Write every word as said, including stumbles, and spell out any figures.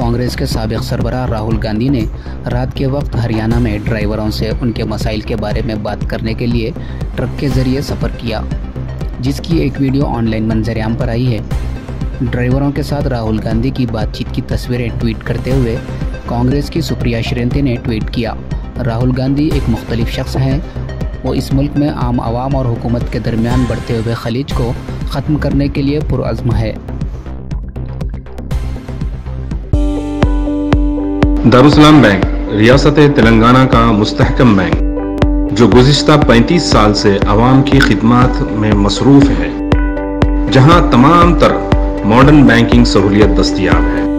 कांग्रेस के साबिक सरबराह राहुल गांधी ने रात के वक्त हरियाणा में ड्राइवरों से उनके मसाइल के बारे में बात करने के लिए ट्रक के जरिए सफ़र किया, जिसकी एक वीडियो ऑनलाइन मंजरेआम पर आई है। ड्राइवरों के साथ राहुल गांधी की बातचीत की तस्वीरें ट्वीट करते हुए कांग्रेस की सुप्रिया श्रींती ने ट्वीट किया, राहुल गांधी एक मुख्तलिफ शख्स हैं। वो इस मुल्क में आम आवाम और हुकूमत के दरमियान बढ़ते हुए खलीज को ख़त्म करने के लिए पुरअज़्म है। दारुस्सलाम बैंक रियासत तेलंगाना का मुस्तहकम बैंक जो गुज़िश्ता पैंतीस साल से आवाम की खिदमत में मसरूफ़ है, जहां तमाम तर मॉडर्न बैंकिंग सहूलियत दस्तयाब है।